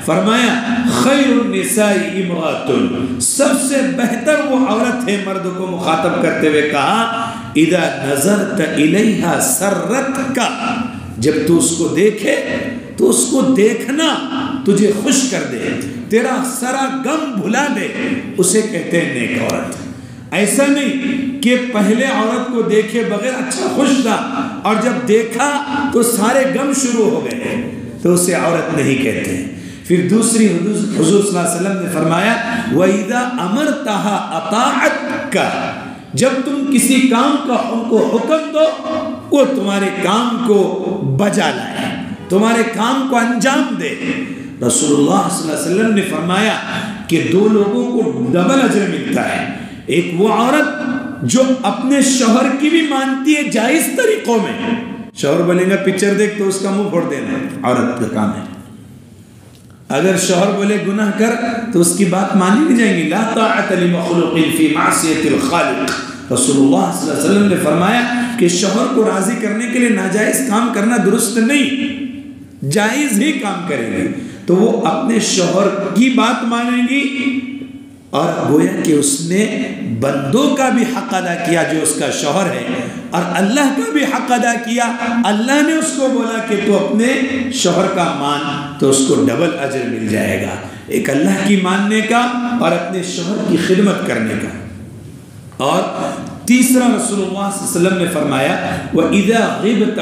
فرمایا خیر النساء امرأۃ، سب سے بہتر وہ عورت ہے، مرد کو مخاطب کرتے ہوئے کہا اذا نظرت الیہا سرتک، جب تو اس کو دیکھے تو اس کو دیکھنا تجھے خوش کر دے، تیرا سارا غم بھلا دے، اسے کہتے ہیں نیک عورت۔ ایسا نہیں کہ پہلے عورت کو دیکھے بغیر اچھا خوش تھا اور جب دیکھا تو سارے غم شروع ہو گئے، تو اسے عورت نہیں کہتے۔ پھر دوسری حضور صلی اللہ علیہ وسلم نے فرمایا وَإِذَا أَمَرْتَهَا أَطَاعَتْكَ، جب تم کسی کام کا کو حکم دو وہ تمہارے کام کو بجا لائے، تمہارے کام کو انجام دے۔ رسول اللہ صلی اللہ علیہ وسلم نے فرمایا کہ دو لوگوں کو ڈبل اجر ملتا ہے، ایک وہ عورت جو اپنے شوہر کی بھی مانتی ہے جائز طریقوں میں، شوہر بولے گا پکچر دیکھ تو اس کا منہ پھوڑ دینا ہے، عورت کا کام ہے۔ اگر شوہر بولے گناہ کر تو اس کی بات مانی نہیں جائیں گی، لا طاعت لمخلوق فی معصیت الخالق۔ رسول اللہ صلی اللہ علیہ وسلم نے فرمایا کہ شوہر کو راضی کرنے کے لیے ناجائز کام کرنا درست نہیں، جائز ہی کام کریں گے تو وہ اپنے شوہر کی بات مانیں گی، اور گویا کہ اس نے بندوں کا بھی حق ادا کیا جو اس کا شوہر ہے، اور اللہ کا بھی حق ادا کیا، اللہ نے اس کو بولا کہ تو اپنے شوہر کا مان، تو اس کو ڈبل اجر مل جائے گا، ایک اللہ کی ماننے کا اور اپنے شوہر کی خدمت کرنے کا۔ اور تیسرا رسول اللہ صلی اللہ علیہ وسلم نے فرمایا وَإِذَا غِبْتَ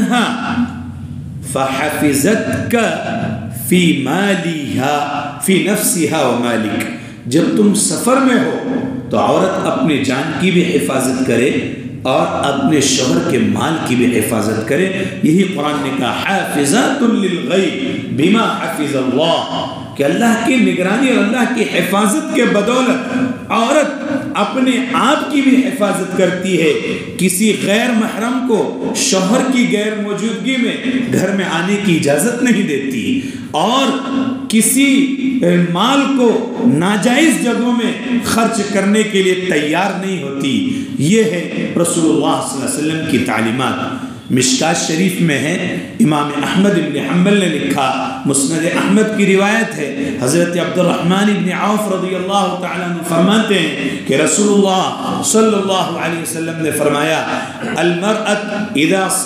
عَنْهَا فَحَفِظَتْكَ فِي مَالِهَا فِي نَفْسِهَا وَمَالِكَ، جب تم سفر میں ہو تو عورت اپنے جان کی بھی حفاظت کرے اور اپنے شوہر کے مال کی بھی حفاظت کرے۔ یہی قرآن نے کہا حافظات للغیب بما حفظ اللہ، کہ اللہ کی نگرانی اور اللہ کی حفاظت کے بدولت عورت اپنے آپ کی بھی حفاظت کرتی ہے، کسی غیر محرم کو شوہر کی غیر موجودگی میں گھر میں آنے کی اجازت نہیں دیتی، اور کسی مال کو ناجائز جگہوں میں خرچ کرنے کے لیے تیار نہیں ہوتی۔ یہ ہے رسول اللہ صلی اللہ علیہ وسلم کی تعلیمات۔ مشکات شریف میں ہے، امام احمد بن حنبل نے لکھا، مسند احمد کی روایت ہے، حضرت عبد الرحمن بن عوف رضی اللہ تعالیٰ عنہ فرماتے ہیں کہ رسول اللہ صلی اللہ علیہ وسلم نے فرمایا المرأة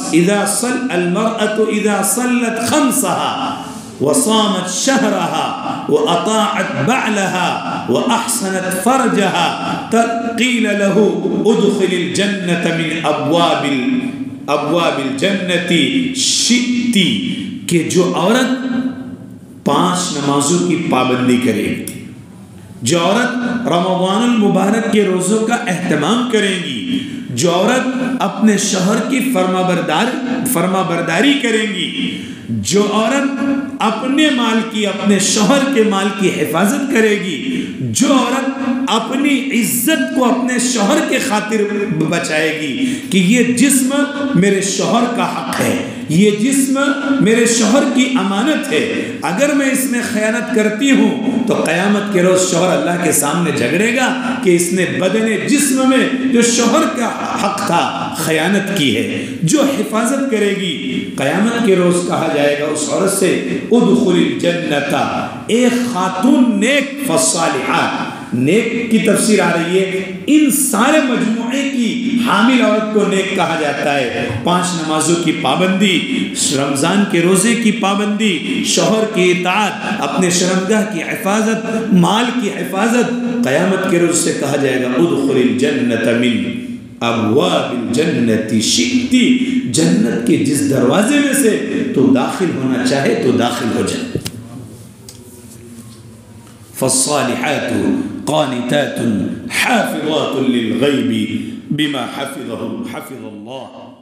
اذا صلت خمسها وصامت شهرها وأطاعت بعلها وأحسنت فرجها قيل له ادخل الجنة من ابواب الجنت شئتی، کہ جو عورت 5 نمازوں کی پابندی کرے گی، جو عورت رمضان المبارک کے روزوں کا اہتمام کرے گی، جو عورت اپنے شوہر کی فرما برداری کرے گی، جو عورت اپنے مال کی اپنے شوہر کے مال کی حفاظت کرے گی، جو عورت اپنی عزت کو اپنے شوہر کے خاطر بچائے گی کہ یہ جسم میرے شوہر کا حق ہے، یہ جسم میرے شوہر کی امانت ہے، اگر میں اس میں خیانت کرتی ہوں تو قیامت کے روز شوہر اللہ کے سامنے جھگڑے گا کہ اس نے بدن جسم میں جو شوہر کا حق تھا خیانت کی ہے۔ جو حفاظت کرے گی قیامت کے روز کہا جائے گا اس عورت سے ادخل الجنت، ایک خاتون نیک فالصالحات، نیک کی تفسیر آ رہی ہے ان سارے مجموعے کی حامل عورت کو نیک کہا جاتا ہے۔ 5 نمازوں کی پابندی، رمضان کے روزے کی پابندی، شوہر کی اطاعت، اپنے شرمگاہ کی حفاظت، مال کی حفاظت، قیامت کے روز سے کہا جائے گا ادخل الجنت من ابواب الجنت شئتی، جنت کے جس دروازے میں سے تو داخل ہونا چاہے تو داخل ہو جائے۔ فالصالحات قانتات حافظات للغیب بما حفظ اللہ۔